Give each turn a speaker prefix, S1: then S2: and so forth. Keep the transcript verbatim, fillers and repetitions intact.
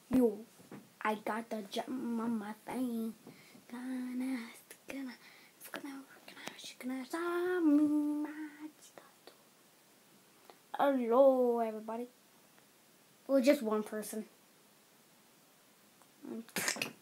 S1: Yo, I got the gem on my thing. Gonna, gonna, gonna, gonna, gonna, hello, everybody. Well, just one person.